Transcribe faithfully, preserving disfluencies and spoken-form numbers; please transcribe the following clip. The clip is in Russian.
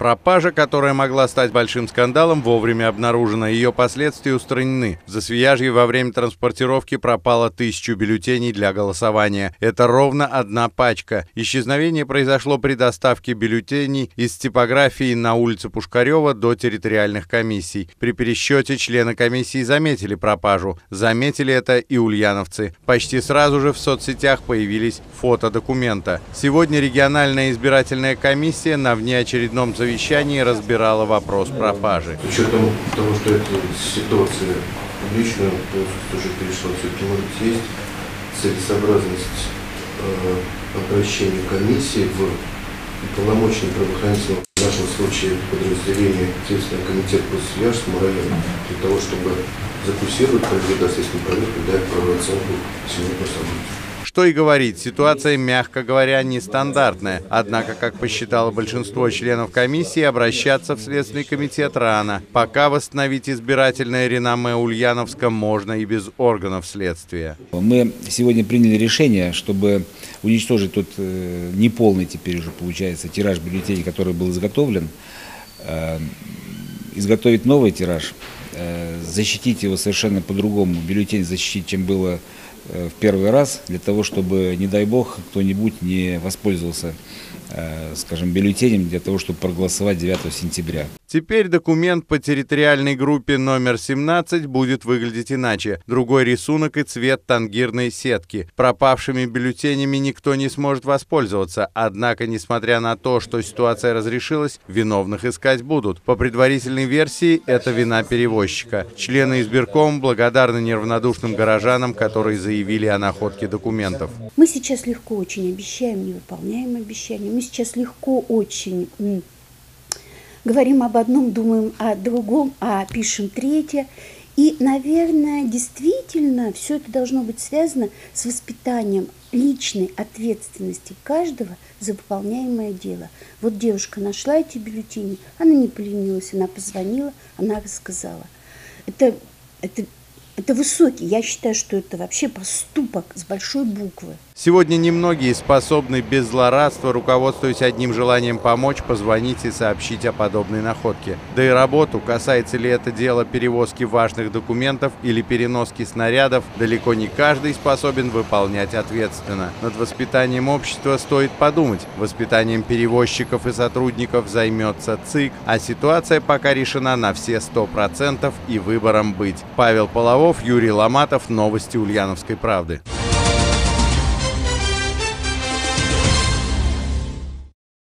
Пропажа, которая могла стать большим скандалом, вовремя обнаружена. Ее последствия устранены. В Засвияжье во время транспортировки пропало тысячу бюллетеней для голосования. Это ровно одна пачка. Исчезновение произошло при доставке бюллетеней из типографии на улице Пушкарева до территориальных комиссий. При пересчете члены комиссии заметили пропажу. Заметили это и ульяновцы. Почти сразу же в соцсетях появились фото документа. Сегодня региональная избирательная комиссия на внеочередном совещании разбирала вопрос пропажи. С учетом того, что эта ситуация публичная, уже перешла, все-таки может есть целесообразность э, обращения комиссии в полномочия правоохранительного, в нашем случае подразделение Следственного комитета по Засвияжскому району, для того, чтобы зафиксировать проведение следственной проверки, дать правовую оценку сегодняшнего события. Что и говорить, ситуация, мягко говоря, нестандартная. Однако, как посчитало большинство членов комиссии, обращаться в Следственный комитет рано. Пока восстановить избирательное реноме Ульяновска можно и без органов следствия. Мы сегодня приняли решение, чтобы уничтожить тот э, неполный теперь уже получается тираж бюллетеней, который был изготовлен, э, изготовить новый тираж, э, защитить его совершенно по-другому, бюллетень защитить, чем было в первый раз, для того, чтобы, не дай бог, кто-нибудь не воспользовался, скажем, бюллетенем для того, чтобы проголосовать девятого сентября. Теперь документ по территориальной группе номер семнадцать будет выглядеть иначе. Другой рисунок и цвет тангирной сетки. Пропавшими бюллетенями никто не сможет воспользоваться. Однако, несмотря на то, что ситуация разрешилась, виновных искать будут. По предварительной версии, это вина перевозчика. Члены избиркома благодарны неравнодушным горожанам, которые заявили о находке документов. Мы сейчас легко очень обещаем, не выполняем обещания. Мы сейчас легко очень говорим об одном, думаем о другом, а пишем третье. И, наверное, действительно все это должно быть связано с воспитанием личной ответственности каждого за выполняемое дело. Вот девушка нашла эти бюллетени, она не поленилась, она позвонила, она рассказала. Это, это, это высокий, я считаю, что это вообще поступок с большой буквы. Сегодня немногие способны без злорадства, руководствуясь одним желанием помочь, позвонить и сообщить о подобной находке. Да и работу, касается ли это дело перевозки важных документов или переноски снарядов, далеко не каждый способен выполнять ответственно. Над воспитанием общества стоит подумать. Воспитанием перевозчиков и сотрудников займется ЦИК, а ситуация пока решена на все сто процентов и выбором быть. Павел Половов, Юрий Ломатов, новости Ульяновской правды.